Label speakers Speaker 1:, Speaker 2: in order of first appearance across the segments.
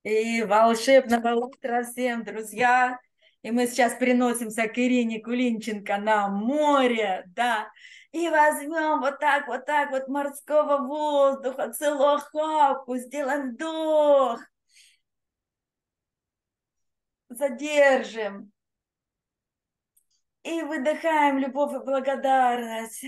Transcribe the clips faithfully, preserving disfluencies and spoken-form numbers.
Speaker 1: И волшебного утра всем, друзья! И мы сейчас переносимся к Ирине Кулинченко на море, да, и возьмем вот так, вот так вот морского воздуха, целую охапку, сделаем вдох, задержим и выдыхаем любовь и благодарность.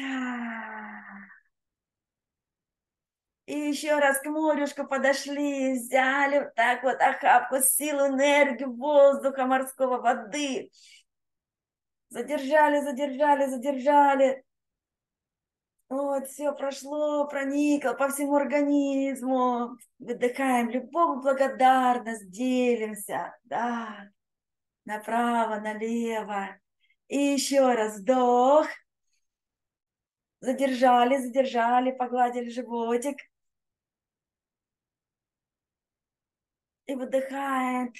Speaker 1: И еще раз к морюшку подошли, взяли вот так вот охапку, силу, энергию воздуха, морского, воды. Задержали, задержали, задержали. Вот, все прошло, проникло по всему организму. Выдыхаем любовь, благодарность, делимся. Да, направо, налево. И еще раз вдох. Задержали, задержали, погладили животик. И выдыхаем.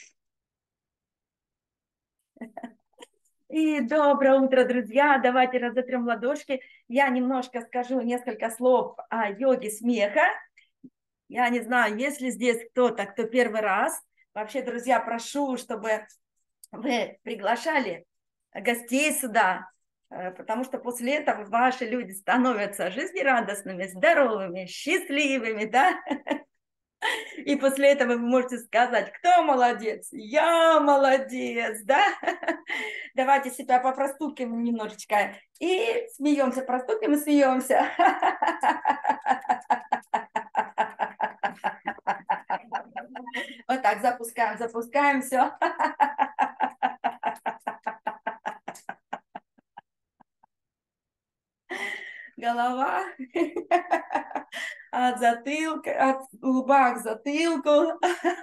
Speaker 1: И доброе утро, друзья! Давайте разотрем ладошки. Я немножко скажу несколько слов о йоге смеха. Я не знаю, есть ли здесь кто-то, кто первый раз. Вообще, друзья, прошу, чтобы вы приглашали гостей сюда, потому что после этого ваши люди становятся жизнерадостными, здоровыми, счастливыми, да? И после этого вы можете сказать, кто молодец? Я молодец, да? Давайте себя попростуким немножечко и смеемся, простуким и смеемся. Вот так, запускаем, запускаем, все. Голова от затылка, от лба к затылку.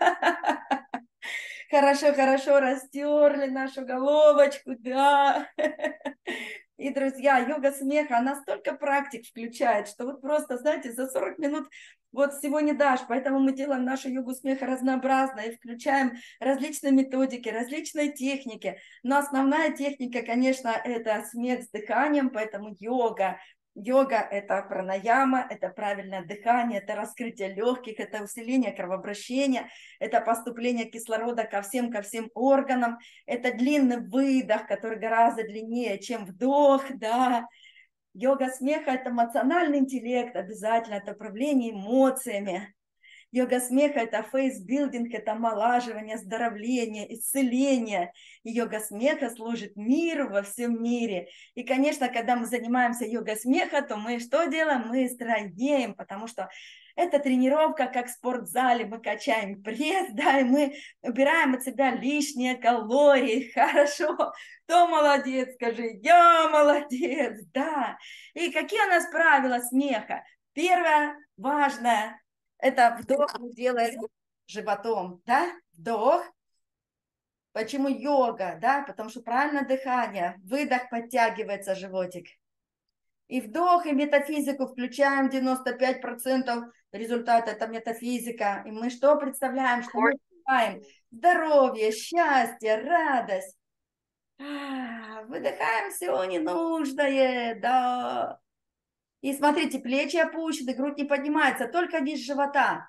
Speaker 1: Хорошо, хорошо растерли нашу головочку, да. И, друзья, йога смеха, она столько практик включает, что вот просто, знаете, за сорок минут вот всего не дашь. Поэтому мы делаем нашу йогу смеха разнообразно и включаем различные методики, различные техники. Но основная техника, конечно, это смех с дыханием, поэтому йога. Йога – это пранаяма, это правильное дыхание, это раскрытие легких, это усиление кровообращения, это поступление кислорода ко всем, ко всем органам, это длинный выдох, который гораздо длиннее, чем вдох, да. Йога смеха – это эмоциональный интеллект, обязательно, это управление эмоциями. Йога смеха – это фейсбилдинг, это омолаживание, оздоровление, исцеление. И йога смеха служит миру во всем мире. И, конечно, когда мы занимаемся йога смеха, то мы что делаем? Мы стройнеем, потому что это тренировка, как в спортзале. Мы качаем пресс, да, и мы убираем от себя лишние калории. Хорошо. Кто молодец? Скажи, я молодец, да. И какие у нас правила смеха? Первое, важное, это вдох мы делаем животом, да, вдох. Почему йога, да, потому что правильное дыхание, выдох, подтягивается животик. И вдох, и метафизику включаем, девяносто пять процентов результата это метафизика. И мы что представляем, что мы выдыхаем? Здоровье, счастье, радость. Выдыхаем все ненужное, да. И смотрите, плечи опущены, грудь не поднимается, только низ живота.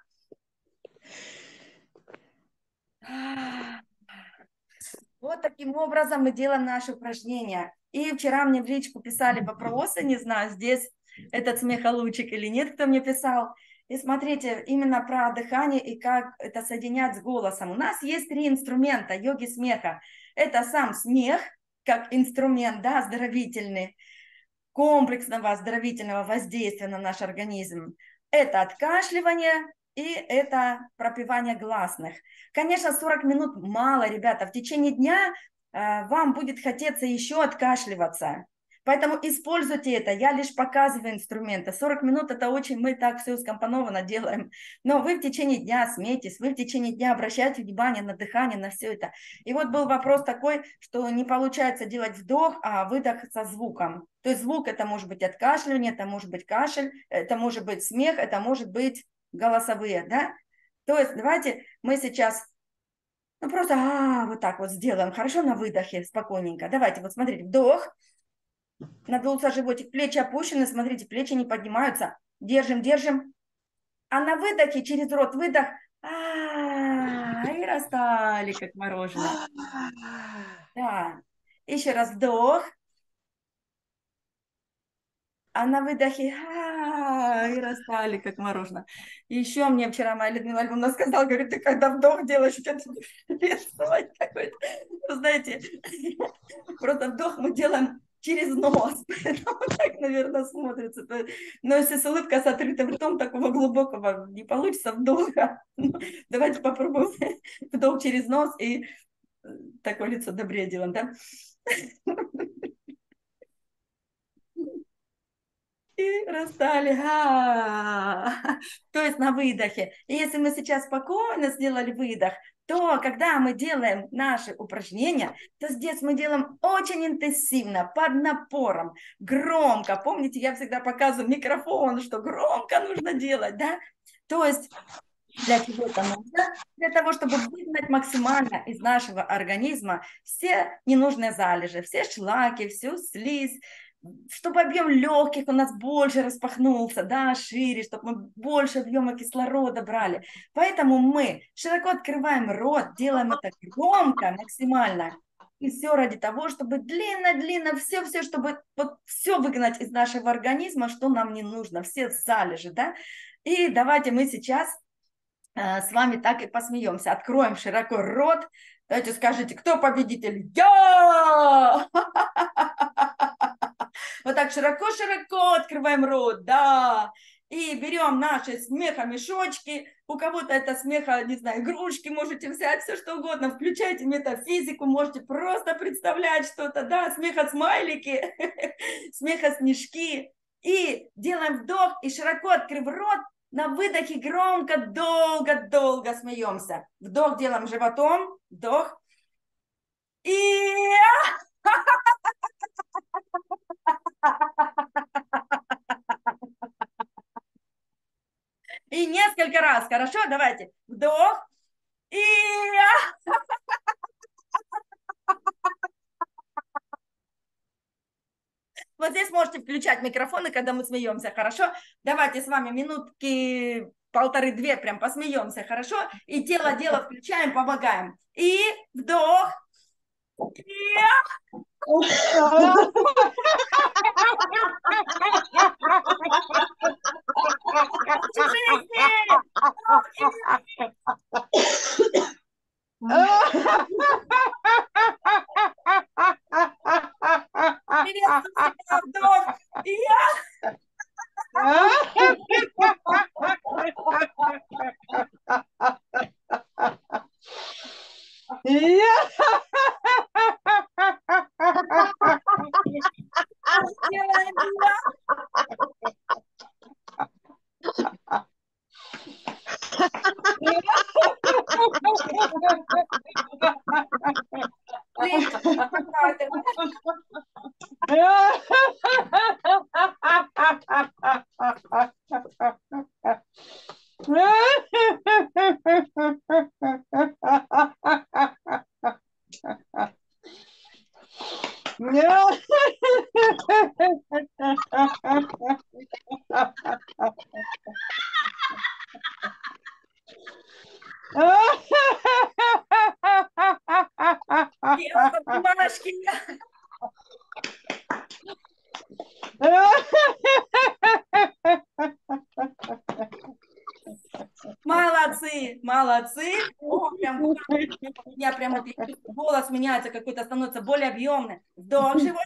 Speaker 1: Вот таким образом мы делаем наши упражнения. И вчера мне в личку писали вопросы, не знаю, здесь этот смехолучик или нет, кто мне писал. И смотрите, именно про дыхание и как это соединять с голосом. У нас есть три инструмента йоги смеха. Это сам смех, как инструмент, да, оздоровительный, комплексного оздоровительного воздействия на наш организм. Это откашливание и это пропевание гласных. Конечно, сорок минут мало, ребята. В течение дня э, вам будет хотеться еще откашливаться. Поэтому используйте это. Я лишь показываю инструменты. сорок минут это очень, мы так все скомпоновано делаем. Но вы в течение дня смейтесь, вы в течение дня обращайте внимание на дыхание, на все это. И вот был вопрос такой, что не получается делать вдох, а выдох со звуком. То есть звук это может быть откашливание, это может быть кашель, это может быть смех, это может быть голосовые, да? То есть давайте мы сейчас ну, просто а, вот так вот сделаем. Хорошо на выдохе, спокойненько. Давайте, вот смотрите, вдох. Надулся животик, плечи опущены, смотрите, плечи не поднимаются. Держим, держим. А на выдохе через рот выдох А, и растали, как мороженое. Да. Еще раз вдох. А на выдохе а, и растали, как мороженое. И еще мне вчера моя Людмила Альбомовна сказала, говорит, ты когда вдох делаешь, у тебя рисовать какой-то. Вы знаете, просто вдох мы делаем через нос, поэтому так, наверное, смотрится. Но если с улыбкой с открытым ртом, такого глубокого не получится вдоха. Давайте попробуем вдох через нос и такое лицо добрее делаем, да? И растали. А-а-а. То есть на выдохе. И если мы сейчас спокойно сделали выдох, то когда мы делаем наши упражнения, то здесь мы делаем очень интенсивно, под напором, громко. Помните, я всегда показываю микрофон, что громко нужно делать, да? То есть для чего это нужно? Для того, чтобы выгнать максимально из нашего организма все ненужные залежи, все шлаки, всю слизь, чтобы объем легких у нас больше распахнулся, да, шире, чтобы мы больше объема кислорода брали. Поэтому мы широко открываем рот, делаем это громко, максимально. И все ради того, чтобы длинно-длинно, все-все, чтобы вот все выгнать из нашего организма, что нам не нужно, все залежи, да. И давайте мы сейчас с вами так и посмеемся. Откроем широко рот. Давайте скажите, кто победитель? Я! Вот так широко-широко открываем рот, да. И берем наши смехомешочки. У кого-то это смеха, не знаю, игрушки можете взять, все что угодно. Включайте метафизику, можете просто представлять что-то, да, смехосмайлики, смехоснежки. И делаем вдох и широко открыв рот, на выдохе громко, долго-долго смеемся. Вдох делаем животом, вдох. И... И несколько раз, хорошо? Давайте. Вдох. И... Вот здесь можете включать микрофоны, когда мы смеемся, хорошо? Давайте с вами минутки полторы-две прям посмеемся, хорошо? И тело-дело включаем, помогаем. И вдох. И... Вдох. И я... Молодцы, молодцы. О, прям, у меня прям вот голос меняется, какой-то становится более объемный. Вдох, живот.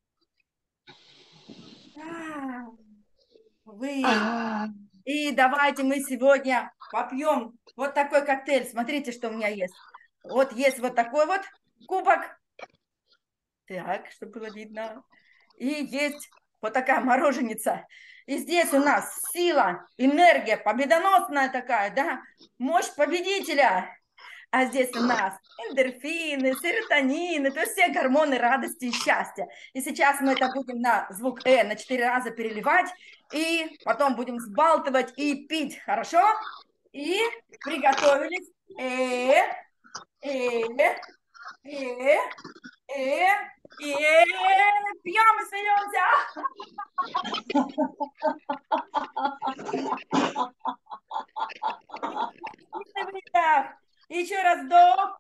Speaker 1: Вы. И давайте мы сегодня попьем вот такой коктейль. Смотрите, что у меня есть. Вот есть вот такой вот кубок. Так, чтобы было видно. И есть вот такая мороженица. И здесь у нас сила, энергия, победоносная такая, да, мощь победителя. А здесь у нас эндорфины, серотонины, то есть все гормоны радости и счастья. И сейчас мы это будем на звук «э» на четыре раза переливать, и потом будем сбалтывать и пить, хорошо? И приготовились. Э, э, э, э, э, пьем и смеемся. вдох. Еще раз вдох.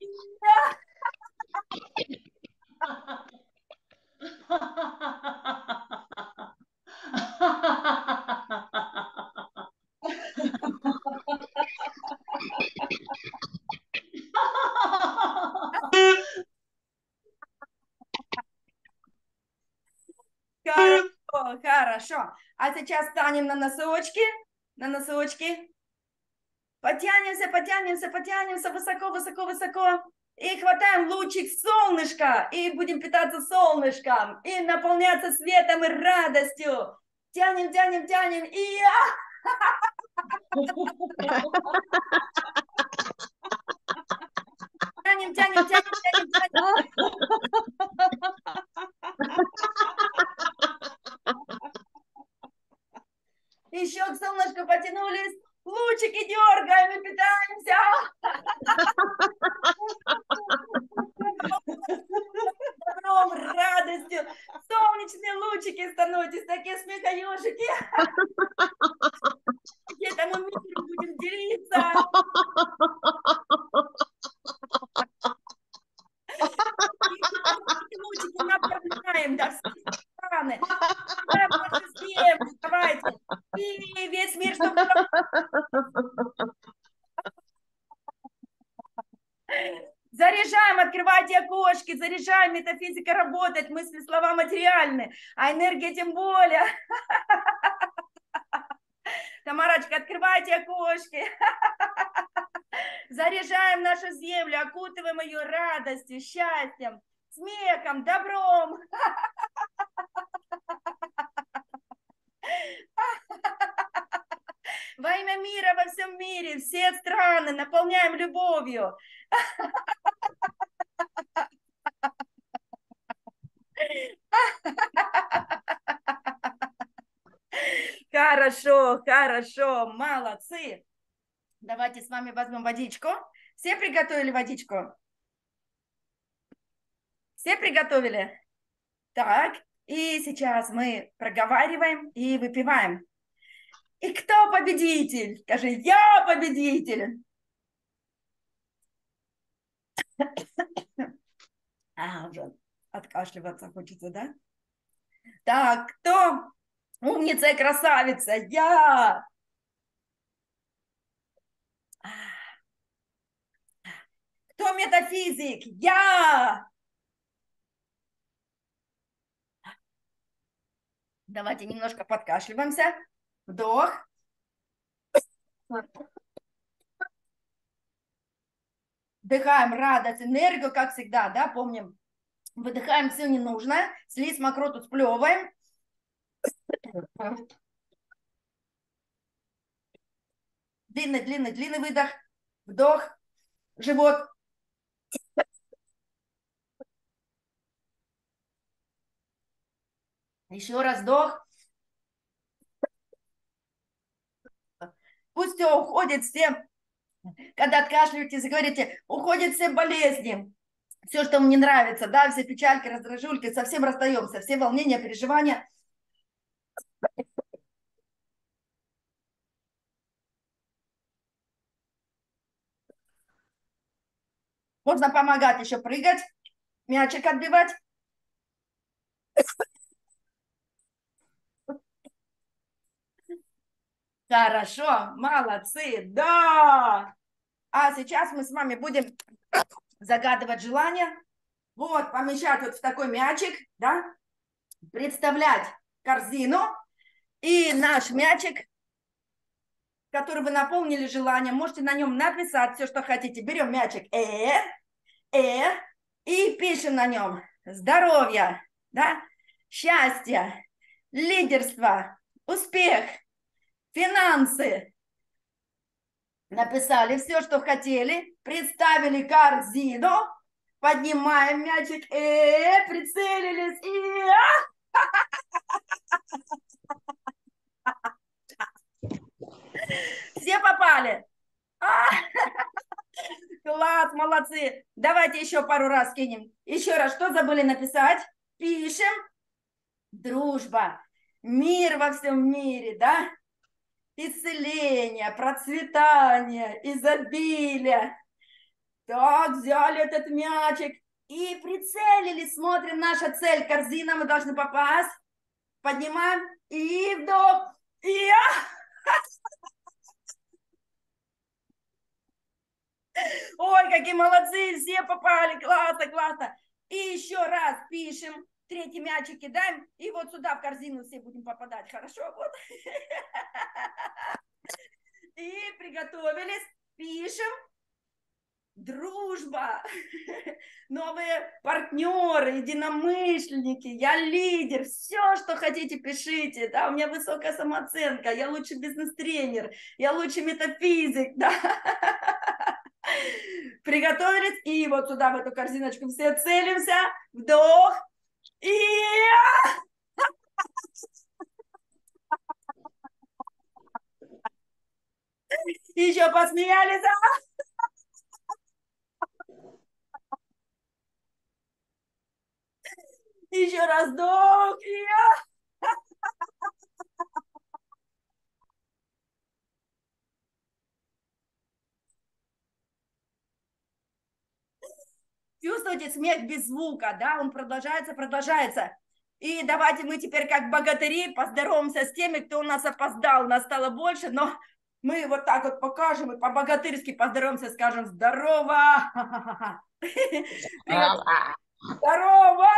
Speaker 1: Хорошо, хорошо. А сейчас станем на носочки, на носочки. Потянемся, потянемся, потянемся высоко, высоко, высоко. И хватаем лучик солнышка. И будем питаться солнышком. И наполняться светом и радостью. Тянем, тянем, тянем. И... Тянем, тянем, тянем, тянем, тянем. Еще к солнышку потянулись. Лучики дергаем и питаемся. Добром, радостью. Солнечные лучики становитесь, такие смехоежики. Этому миру будем делиться. И лучики направляем до всей страны. Давайте. И весь мир, чтобы... Заряжаем, открывайте окошки, заряжаем, метафизика работает, мысли, слова материальны, а энергия тем более. Тамарочка, открывайте окошки. Заряжаем нашу землю, окутываем ее радостью, счастьем, смехом, добром. Во имя мира во всем мире, все страны наполняем любовью. Хорошо, хорошо, молодцы. Давайте с вами возьмем водичку. Все приготовили водичку? Все приготовили? Так, и сейчас мы проговариваем и выпиваем. И кто победитель? Скажи, я победитель. А, уже откашливаться хочется, да? Так, кто умница и красавица? Я. Кто метафизик? Я. Давайте немножко подкашливаемся. Вдох. Вдыхаем радость, энергию, как всегда, да, помним. Выдыхаем все ненужное. Слизь, мокроту сплевываем. Длинный, длинный, длинный выдох. Вдох. Живот. Еще раз вдох. Пусть все уходит, все, когда откашливаетесь и говорите, уходят все болезни, все, что вам не нравится, да, все печальки, раздражульки, совсем расстаемся, все волнения, переживания. Можно помогать еще прыгать, мячик отбивать. Хорошо, молодцы, да. А сейчас мы с вами будем загадывать желание. Вот, помещать вот в такой мячик, да, представлять корзину и наш мячик, который вы наполнили желанием, можете на нем написать все, что хотите. Берем мячик э, э, и пишем на нем здоровье, да, счастье, лидерство, успех, финансы. Написали все, что хотели, представили корзину, поднимаем мячик, э, прицелились и... Все попали? А, класс, молодцы. Давайте еще пару раз кинем. Еще раз, что забыли написать? Пишем. Дружба, мир во всем мире, да? исцеления, процветания, изобилия. Так, взяли этот мячик и прицелились, смотрим, наша цель, корзина, мы должны попасть. Поднимаем и вдох. И... Ой, какие молодцы, все попали, классно, классно. И еще раз пишем, третий мячик кидаем, и вот сюда в корзину все будем попадать, хорошо? Вот. И приготовились, пишем. Дружба, новые партнеры, единомышленники, я лидер, все, что хотите, пишите, да, у меня высокая самооценка, я лучший бизнес-тренер, я лучший метафизик, да. Приготовились, и вот сюда, в эту корзиночку все целимся, вдох, и... Еще посмеялись, еще раз вдох, и... Чувствуете смех без звука, да, он продолжается, продолжается. И давайте мы теперь как богатыри поздороваемся с теми, кто у нас опоздал, нас стало больше, но мы вот так вот покажем и по-богатырски поздороваемся, скажем «Здорово!» Здорово!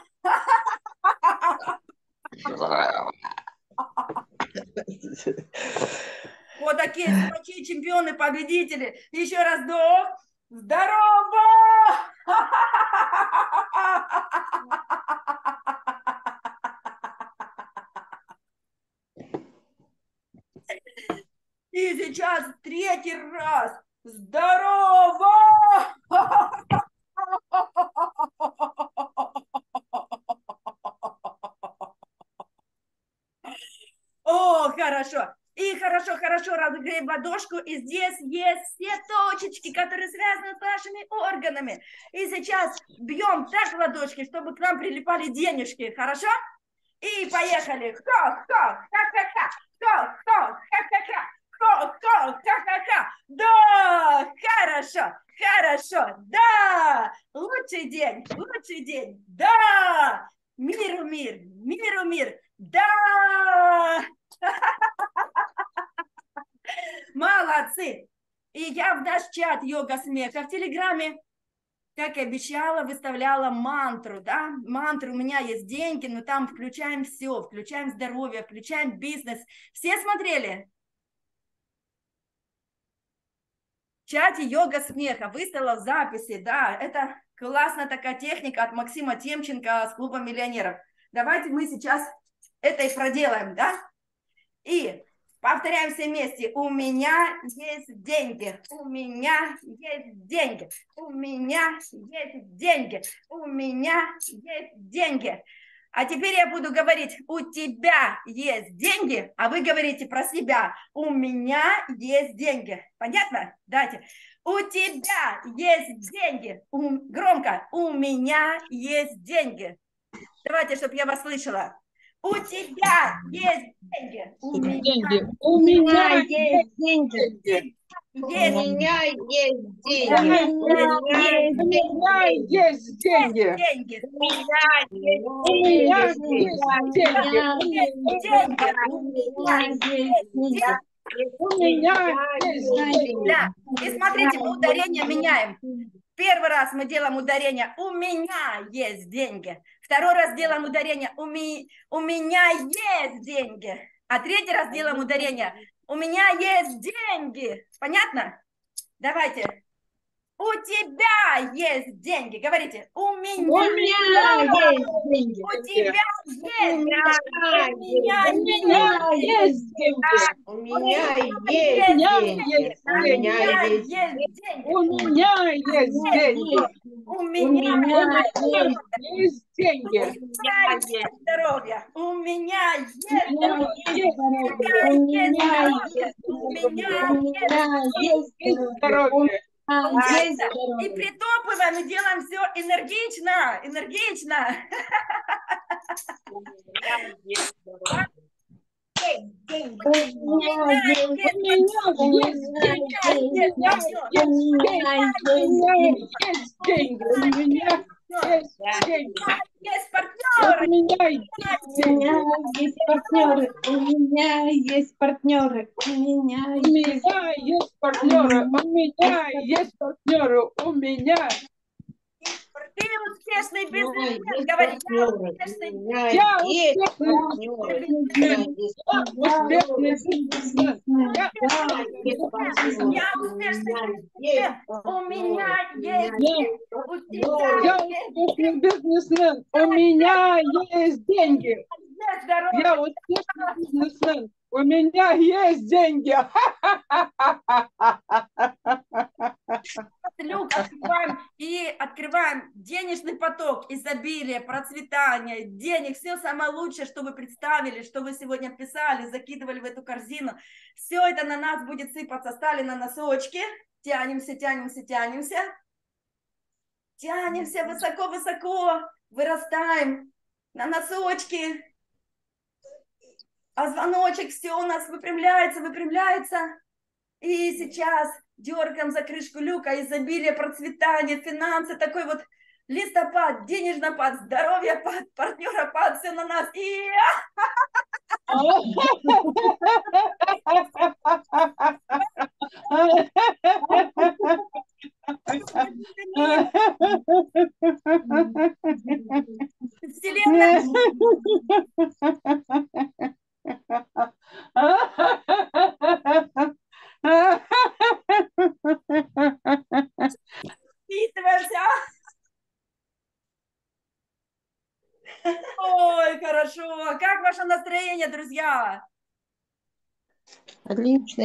Speaker 1: Вот такие смачи, чемпионы, победители. Еще раз вдох. Здорово! И сейчас третий раз. Здорово! О, хорошо. И хорошо, хорошо разогреем ладошку. И здесь есть все точечки, которые связаны с нашими органами. И сейчас бьем так ладошки, чтобы к нам прилипали денежки. Хорошо? И поехали. Ха-ха, ха-ха-ха. Ха-ха, ха-ха-ха. Ха-ха, ха-ха-ха. Да, хорошо, хорошо. Да, лучший день, лучший день. Да, миру мир, миру мир. Да. Молодцы. И я в наш чат йога смеха в Телеграме, как и обещала, выставляла мантру, да, мантру, у меня есть деньги, но там включаем все, включаем здоровье, включаем бизнес. Все смотрели? В чате йога смеха выставила в записи, да, это классная такая техника от Максима Темченко с клуба миллионеров. Давайте мы сейчас это и проделаем, да, и повторяем все вместе. У меня есть деньги. У меня есть деньги. У меня есть деньги. У меня есть деньги. А теперь я буду говорить, у тебя есть деньги, а вы говорите про себя. У меня есть деньги. Понятно? Давайте. У тебя есть деньги. У... Громко. У меня есть деньги. Давайте, чтобы я вас слышала. У тебя есть деньги. У меня,
Speaker 2: деньги. У меня есть деньги.
Speaker 1: У
Speaker 2: меня есть деньги.
Speaker 1: У меня
Speaker 2: есть деньги.
Speaker 1: деньги.
Speaker 2: У меня есть деньги. У меня есть деньги.
Speaker 1: Да. И смотрите, мы ударение меняем. Первый раз мы делаем ударение «у меня есть деньги». Второй раз делаем ударение «у, ми... у меня есть деньги». А третий раз делаем ударение «у меня есть деньги». Понятно? Давайте. У тебя есть деньги. Говорите. У меня,
Speaker 2: У меня есть деньги.
Speaker 1: У тебя есть деньги.
Speaker 2: У меня есть деньги. У меня есть деньги.
Speaker 1: У
Speaker 2: У
Speaker 1: меня
Speaker 2: меня
Speaker 1: есть деньги.
Speaker 2: есть деньги.
Speaker 1: У меня есть здоровье. У меня есть здоровье.
Speaker 2: У меня
Speaker 1: У меня есть
Speaker 2: есть здоровье.
Speaker 1: И притопываем, и делаем все энергично, энергично. Есть партнеры.
Speaker 2: У меня есть партнеры. У меня есть партнеры. У меня есть партнеры. У меня есть партнеры. У меня.
Speaker 1: Ты успешный бизнесмен, говори. Я успешный бизнесмен.
Speaker 2: Я успешный бизнесмен.
Speaker 1: Я успешный бизнесмен. У меня есть деньги. У тебя
Speaker 2: Я успешный бизнесмен. У меня есть деньги. Я успешный бизнесмен. У меня есть деньги.
Speaker 1: Люк открываем и открываем денежный поток, изобилие, процветание, денег, все самое лучшее, что вы представили, что вы сегодня писали, закидывали в эту корзину. Все это на нас будет сыпаться. Стали на носочки, тянемся, тянемся, тянемся. Тянемся высоко-высоко, вырастаем на носочки. А звоночек все у нас выпрямляется, выпрямляется. И сейчас дергаем за крышку люка, изобилие, процветание, финансы, такой вот листопад, денежнопад, здоровье-пад, партнеропад, все на нас. И... Вселенная. Впитываемся. Ой, хорошо. Как ваше настроение, друзья?
Speaker 3: Отлично.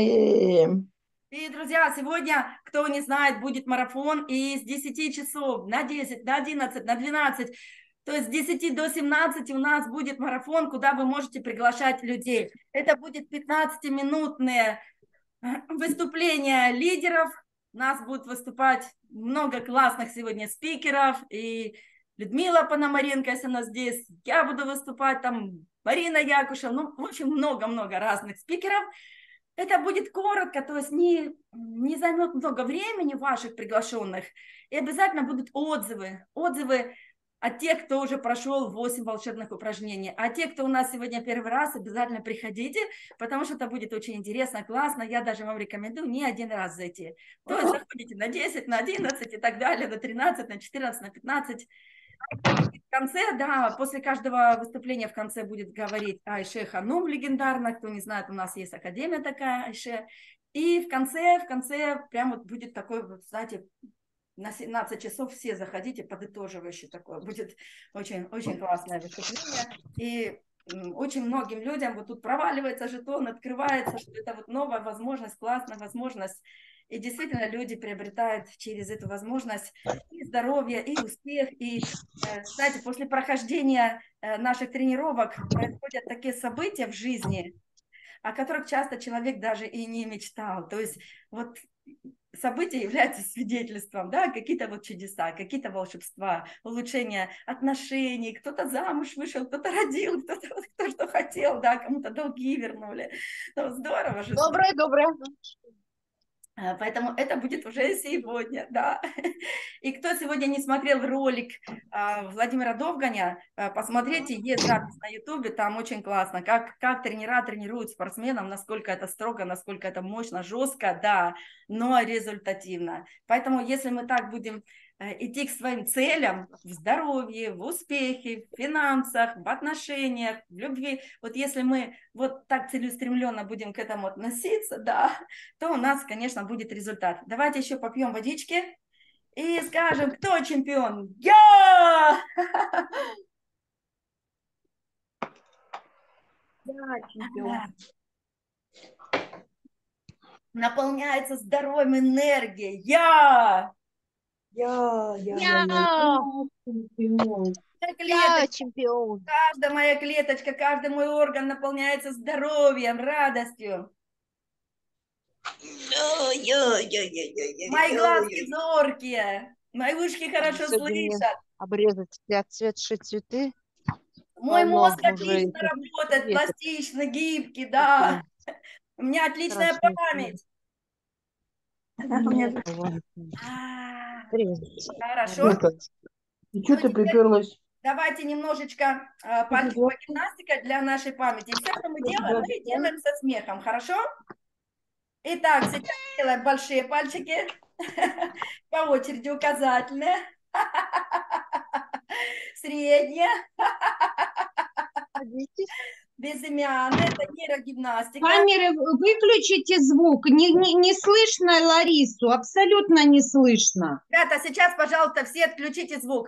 Speaker 1: И, друзья, сегодня, кто не знает, будет марафон, и с десяти часов на десять, на одиннадцать, на двенадцать, то есть с десяти до семнадцати у нас будет марафон, куда вы можете приглашать людей. Это будет пятнадцатиминутные выступления лидеров. У нас будет выступать много классных сегодня спикеров, и Людмила Пономаренко, если она здесь, я буду выступать, там Марина Якушева, ну, в общем, много-много разных спикеров. Это будет коротко, то есть не, не займет много времени ваших приглашенных, и обязательно будут отзывы, отзывы от тех, кто уже прошел восемь волшебных упражнений. А те, кто у нас сегодня первый раз, обязательно приходите, потому что это будет очень интересно, классно. Я даже вам рекомендую не один раз зайти. То есть заходите на десять, на одиннадцать и так далее, на тринадцать, на четырнадцать, на пятнадцать. В конце, да, после каждого выступления в конце будет говорить Айше Ханум легендарно. Кто не знает, у нас есть академия такая, Айше. И в конце, в конце прям вот будет такой, вот, знаете, на семнадцать часов все заходите, подытоживающий такое. Будет очень, очень классное выступление. И очень многим людям вот тут проваливается жетон, открывается, что это вот новая возможность, классная возможность. И действительно люди приобретают через эту возможность и здоровье, и успех. И, кстати, после прохождения наших тренировок происходят такие события в жизни, о которых часто человек даже и не мечтал. То есть вот события являются свидетельством, да, какие-то вот чудеса, какие-то волшебства, улучшение отношений, кто-то замуж вышел, кто-то родил, кто-то кто что хотел, да, кому-то долги вернули. Ну, здорово же.
Speaker 3: Доброе, доброе.
Speaker 1: Поэтому это будет уже сегодня, да. И кто сегодня не смотрел ролик Владимира Довганя, посмотрите, есть запись на ютубе, там очень классно, как, как тренера тренируют спортсменов, насколько это строго, насколько это мощно, жестко, да, но результативно. Поэтому если мы так будем идти к своим целям в здоровье, в успехе, в финансах, в отношениях, в любви. Вот если мы вот так целеустремленно будем к этому относиться, да, то у нас, конечно, будет результат. Давайте еще попьем водички и скажем, кто чемпион? Я!
Speaker 3: Я чемпион.
Speaker 1: Наполняется здоровьем, энергией. Я!
Speaker 3: Я, я,
Speaker 2: Я чемпион.
Speaker 3: я чемпион.
Speaker 1: Каждая моя клеточка, каждый мой орган наполняется здоровьем, радостью.
Speaker 3: Я, я, я, я, я,
Speaker 1: Мои глазки зоркие, мои ушки хорошо
Speaker 3: Сегодня
Speaker 1: слышат.
Speaker 3: Обрезать все отцветшие цветы.
Speaker 1: Мой мозг
Speaker 2: уже
Speaker 1: отлично
Speaker 2: это
Speaker 1: работает,
Speaker 2: ветер
Speaker 1: пластично, гибкий,
Speaker 2: такой
Speaker 1: да. У меня отличная
Speaker 2: страшный.
Speaker 1: память.
Speaker 3: Мне
Speaker 1: А,
Speaker 2: Привет.
Speaker 1: Хорошо.
Speaker 4: Это, и
Speaker 1: Ну,
Speaker 4: что ты
Speaker 1: теперь
Speaker 4: приперлась?
Speaker 1: давайте немножечко а,
Speaker 4: Что ты
Speaker 1: пальчиковая
Speaker 4: делаешь?
Speaker 1: гимнастика для нашей памяти. И все, что мы
Speaker 4: Что
Speaker 1: делаем,
Speaker 4: тебя
Speaker 1: мы
Speaker 4: ждать?
Speaker 1: делаем со смехом, хорошо? Итак, сейчас делаем большие пальчики. По очереди указательные. Средние.
Speaker 3: садитесь.
Speaker 1: Безымянные. Это нейрогимнастика.
Speaker 2: Камеры, выключите звук. Не, не, не слышно Ларису, абсолютно не слышно.
Speaker 1: Ребята, сейчас, пожалуйста, все отключите звук.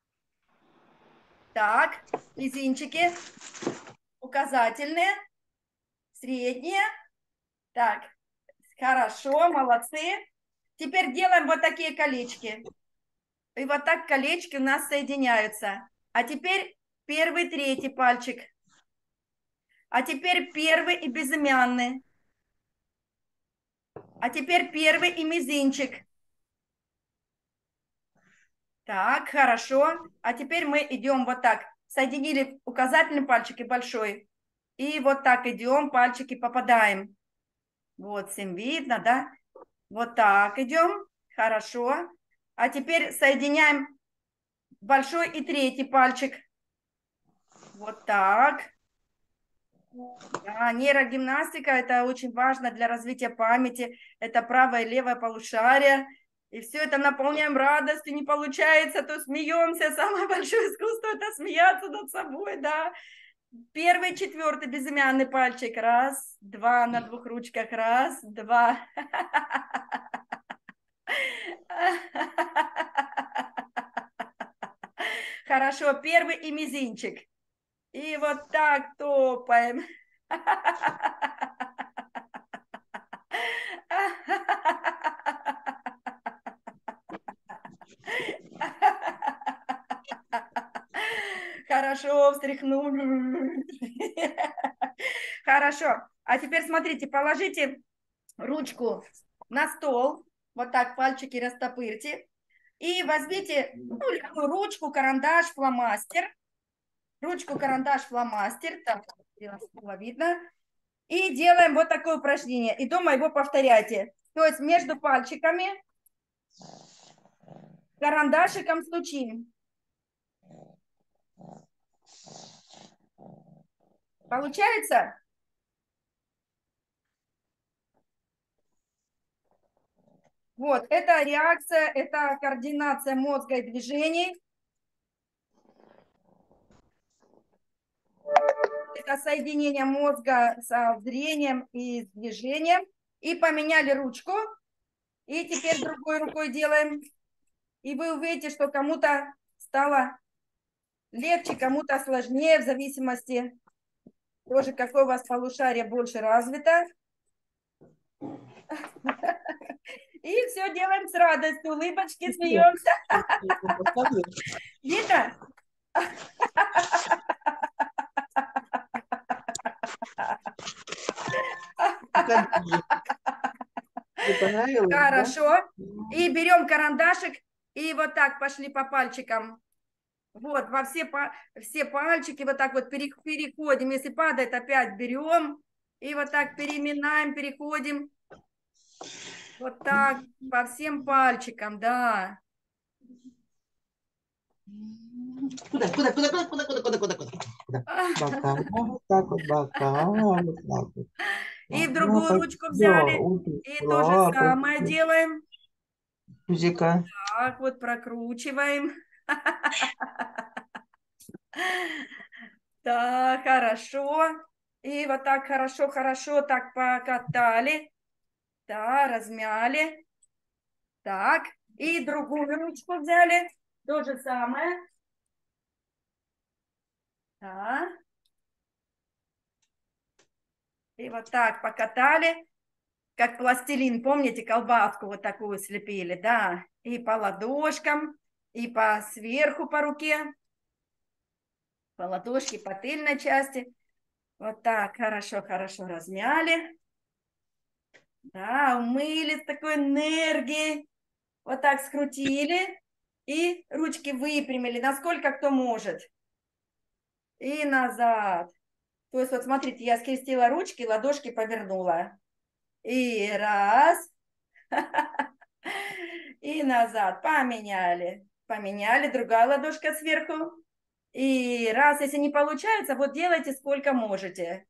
Speaker 1: Так, мизинчики. Указательные. Средние. Так, хорошо, молодцы. Теперь делаем вот такие колечки. И вот так колечки у нас соединяются. А теперь первый, третий пальчик. А теперь первый и безымянный. А теперь первый и мизинчик. Так, хорошо. А теперь мы идем вот так. Соединили указательный пальчик и большой. И вот так идем, пальчики попадаем. Вот, всем видно, да? Вот так идем. Хорошо. А теперь соединяем большой и третий пальчик. Вот так. Да, нейрогимнастика – это очень важно для развития памяти. Это правое и левое полушарие. И все это наполняем радостью. Не получается, то смеемся. Самое большое искусство – это смеяться над собой, да. Первый, четвертый безымянный пальчик. Раз, два, на двух ручках. Раз, два. Хорошо, первый и мизинчик. И вот так топаем. Хорошо, встряхнули. Хорошо. А теперь смотрите, положите ручку на стол. Вот так пальчики растопырьте. И возьмите ну, любую ручку, карандаш, фломастер. Ручку, карандаш, фломастер. Так, было видно. И делаем вот такое упражнение. И дома его повторяйте. То есть между пальчиками карандашиком стучим. Получается? Вот, это реакция, это координация мозга и движений. Это соединение мозга со зрением и с движением. И поменяли ручку. И теперь другой рукой делаем. И вы увидите, что кому-то стало легче, кому-то сложнее, в зависимости тоже, какое у вас полушарие больше развито. И все делаем с радостью, улыбочки, смеемся. Видно?
Speaker 4: Тебе понравилось,
Speaker 1: Хорошо.
Speaker 4: да?
Speaker 1: И берем карандашик и вот так пошли по пальчикам. Вот, во все, все пальчики вот так вот переходим. Если падает, опять берем. И вот так переминаем, переходим. Вот так по всем пальчикам, да.
Speaker 4: Куда, куда, куда, куда, куда, куда, куда, куда, куда? Бока, вот так вот, бока, вот так вот.
Speaker 1: И в другую ручку взяли. И то же самое делаем.
Speaker 4: Музыка.
Speaker 1: Так вот прокручиваем. Так, хорошо. И вот так хорошо, хорошо так покатали. Да, размяли. Так, и другую ручку взяли. То же самое. Да. И вот так покатали. Как пластилин, помните, колбаску вот такую слепили, да. И по ладошкам, и по сверху по руке. По ладошке, по тыльной части. Вот так, хорошо, хорошо размяли. Да, умыли с такой энергией. Вот так скрутили. И ручки выпрямили, насколько кто может. И назад. То есть вот смотрите, я скрестила ручки, ладошки повернула. И раз. И назад. Поменяли. Поменяли. Другая ладошка сверху. И раз. Если не получается, вот делайте сколько можете.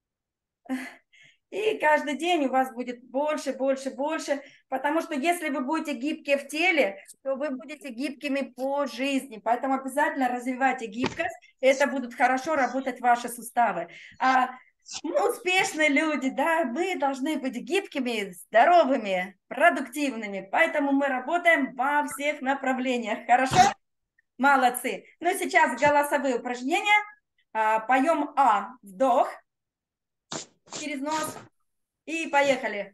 Speaker 1: И каждый день у вас будет больше, больше, больше, потому что если вы будете гибкие в теле, то вы будете гибкими по жизни. Поэтому обязательно развивайте гибкость, и это будут хорошо работать ваши суставы. А ну, успешные люди, да, мы должны быть гибкими, здоровыми, продуктивными. Поэтому мы работаем во всех направлениях. Хорошо? Молодцы. Ну, сейчас голосовые упражнения. Поем А. Вдох. Через нос. И поехали.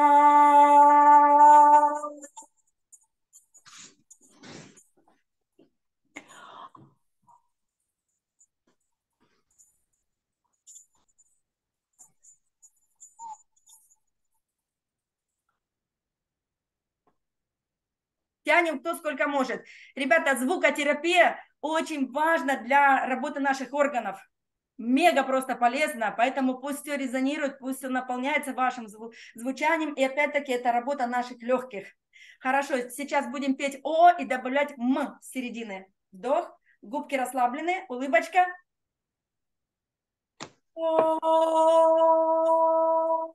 Speaker 1: Тянем кто сколько может. Ребята, звукотерапия очень важна для работы наших органов. Мега просто полезно, поэтому пусть все резонирует, пусть все наполняется вашим зву звучанием. И опять-таки это работа наших легких. Хорошо, сейчас будем петь О и добавлять М с середины. Вдох, губки расслаблены, улыбочка. О.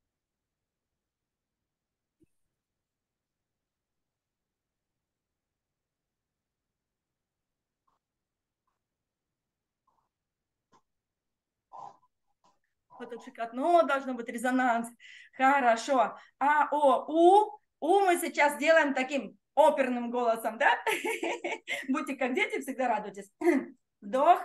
Speaker 1: Вот тут шикарно, должно быть резонанс. Хорошо. А, О, У. У мы сейчас делаем таким оперным голосом, да? Будьте как дети, всегда радуйтесь. Вдох.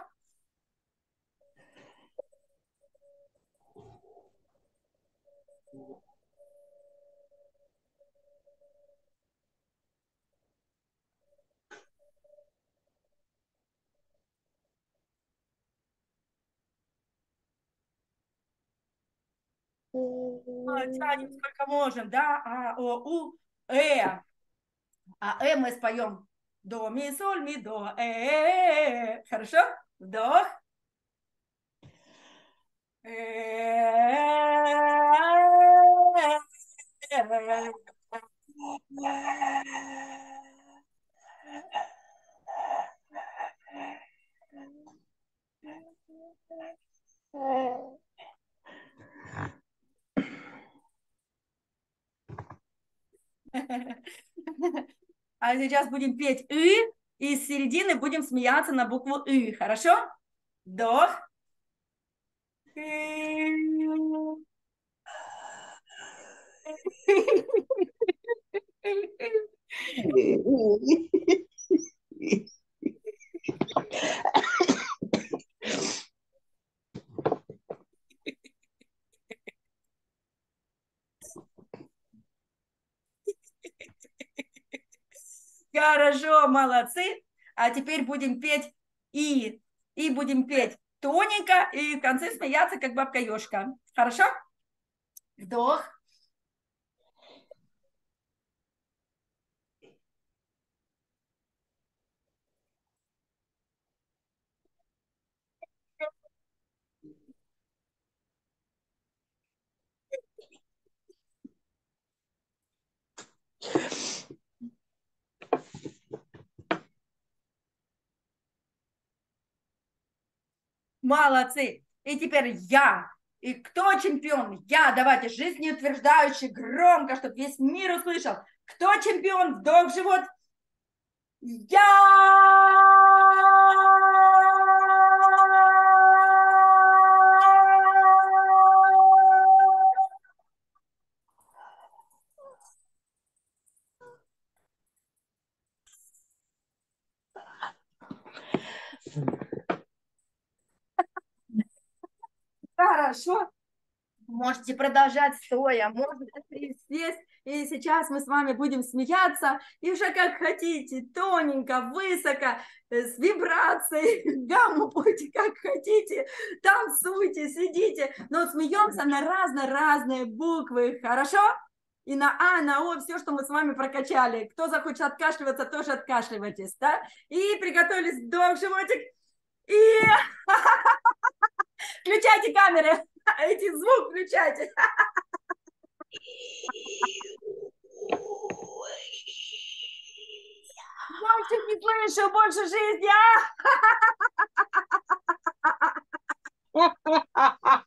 Speaker 1: Тянем сколько можем, да? А, О, У, Э. А Э мы споем. До, ми, соль, ми, до, э, э, э. Хорошо? Вдох. А сейчас будем петь «ы», и с середины будем смеяться на букву «ы». Хорошо? Вдох. Хорошо, молодцы. А теперь будем петь «и». И будем петь тоненько, и в конце смеяться, как бабка-ежка. Хорошо? Вдох. Молодцы. И теперь я. И кто чемпион? Я. Давайте жизнеутверждающе, громко, чтобы весь мир услышал. Кто чемпион? Вдох в живот. Я! Хорошо. Можете продолжать стоя, можно присесть. И сейчас мы с вами будем смеяться. И уже как хотите, тоненько, высоко, с вибрацией, гамму пойте как хотите. Танцуйте, сидите. Но смеемся на разно-разные буквы. Хорошо? И на А, на О, все, что мы с вами прокачали. Кто захочет откашливаться, тоже откашливайтесь. Да? И приготовились, вдох, животик. И включайте камеры. Эти звук включайте. Больше не слышу, больше жизни. А!